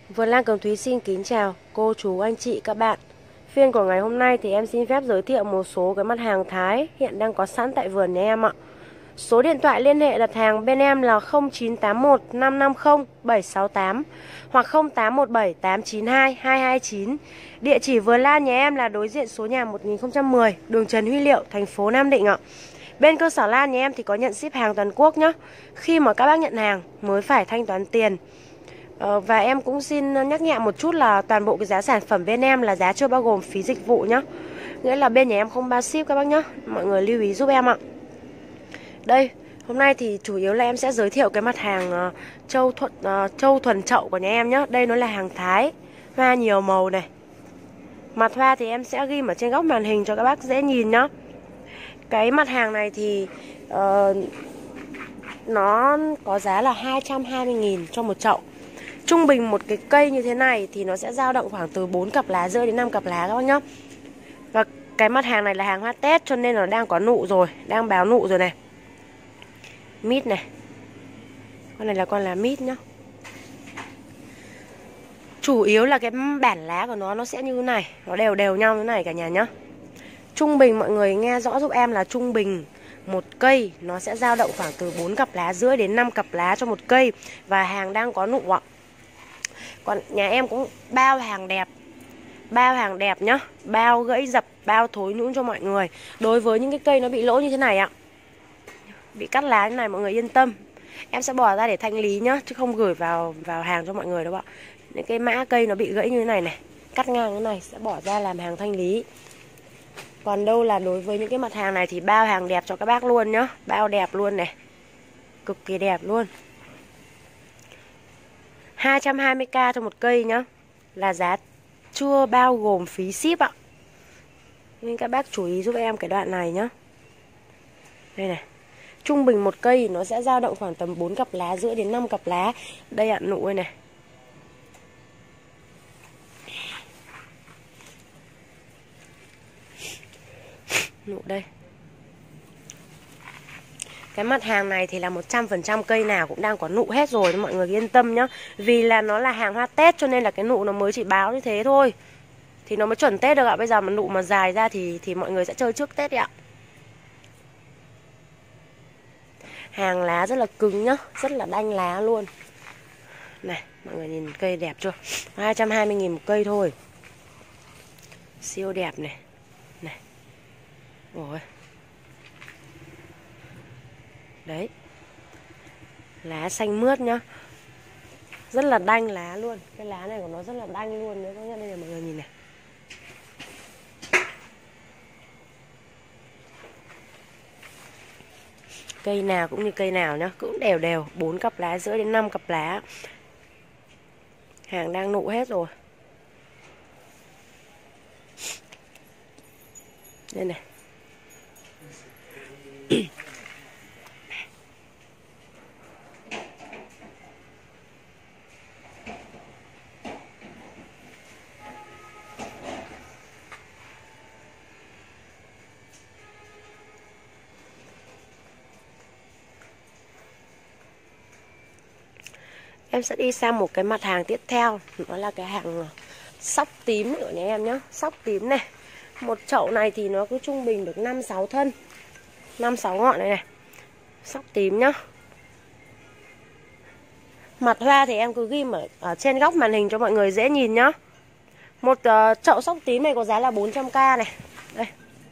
Vườn Lan Cẩm Thúy xin kính chào cô chú anh chị các bạn. Phiên của ngày hôm nay thì em xin phép giới thiệu một số cái mặt hàng Thái hiện đang có sẵn tại vườn nhà em ạ. Số điện thoại liên hệ đặt hàng bên em là 0981 550 768 hoặc 0817 892 229. Địa chỉ vườn lan nhà em là đối diện số nhà 1010, đường Trần Huy Liệu, thành phố Nam Định ạ. Bên cơ sở lan nhà em thì có nhận ship hàng toàn quốc nhé. Khi mà các bác nhận hàng mới phải thanh toán tiền. Và em cũng xin nhắc nhẹ một chút là toàn bộ cái giá sản phẩm bên em là giá chưa bao gồm phí dịch vụ nhá. Nghĩa là bên nhà em không bao ship các bác nhá. Mọi người lưu ý giúp em ạ. Đây, hôm nay thì chủ yếu là em sẽ giới thiệu cái mặt hàng châu thuần chậu của nhà em nhá. Đây nó là hàng Thái, hoa nhiều màu này. Mặt hoa thì em sẽ ghim ở trên góc màn hình cho các bác dễ nhìn nhá. Cái mặt hàng này thì nó có giá là 220.000 cho một chậu. Trung bình một cái cây như thế này thì nó sẽ dao động khoảng từ 4 cặp lá rơi đến 5 cặp lá các bác nhá. Và cái mặt hàng này là hàng hoa Tết cho nên nó đang có nụ rồi, đang báo nụ rồi này. Mít này. Con này là con lá mít nhá. Chủ yếu là cái bản lá của nó sẽ như thế này, nó đều đều nhau như thế này cả nhà nhá. Trung bình mọi người nghe rõ giúp em là trung bình một cây nó sẽ dao động khoảng từ 4 cặp lá rưỡi đến 5 cặp lá cho một cây. Và hàng đang có nụ ạ. Còn nhà em cũng bao hàng đẹp. Bao hàng đẹp nhá. Bao gãy dập, bao thối nhũn cho mọi người. Đối với những cái cây nó bị lỗ như thế này ạ, bị cắt lá như này mọi người yên tâm. Em sẽ bỏ ra để thanh lý nhá, chứ không gửi vào hàng cho mọi người đâu ạ. Những cái mã cây nó bị gãy như thế này này, cắt ngang như thế này sẽ bỏ ra làm hàng thanh lý. Còn đâu là đối với những cái mặt hàng này thì bao hàng đẹp cho các bác luôn nhá. Bao đẹp luôn này, cực kỳ đẹp luôn. 220k cho một cây nhá. Là giá chưa bao gồm phí ship ạ. Nên các bác chú ý giúp em cái đoạn này nhá. Đây này. Trung bình một cây nó sẽ dao động khoảng tầm 4 cặp lá rưỡi đến 5 cặp lá. Đây ạ, nụ đây này. Nụ đây. Cái mặt hàng này thì là 100% cây nào cũng đang có nụ hết rồi, mọi người yên tâm nhá. Vì là nó là hàng hoa Tết cho nên là cái nụ nó mới chỉ báo như thế thôi. Thì nó mới chuẩn Tết được ạ. Bây giờ mà nụ mà dài ra thì mọi người sẽ chơi trước Tết đấy ạ. Hàng lá rất là cứng nhá, rất là đanh lá luôn. Này, mọi người nhìn cây đẹp chưa? 220.000 một cây thôi. Siêu đẹp này. Này. Ôi. Đấy. Lá xanh mướt nhá. Rất là đanh lá luôn. Cái lá này của nó rất là đanh luôn đấy. Đây là mọi người nhìn này. Cây nào cũng như cây nào nhá, cũng đều đều 4 cặp lá rưỡi đến 5 cặp lá. Hàng đang nụ hết rồi. Đây này. Em sẽ đi sang một cái mặt hàng tiếp theo. Đó là cái hàng sóc tím của nhà em nhá. Sóc tím này. Một chậu này thì nó cứ trung bình được 5-6 thân, 5-6 ngọn này này. Sóc tím nhá. Mặt hoa thì em cứ ghim ở trên góc màn hình cho mọi người dễ nhìn nhá. Một chậu sóc tím này có giá là 400k này. Đây.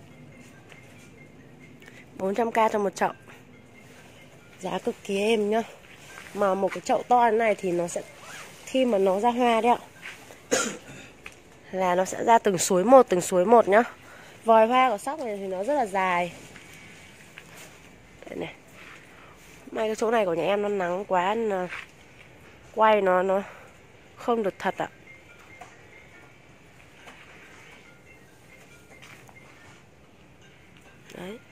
400k cho một chậu. Giá cực kỳ êm nhá. Mà một cái chậu to như này thì nó sẽ, khi mà nó ra hoa đấy ạ, là nó sẽ ra từng suối một nhá. Vòi hoa của sóc này thì nó rất là dài. Đây này. May cái chỗ này của nhà em nó nắng quá nên là quay nó không được thật ạ. Đấy.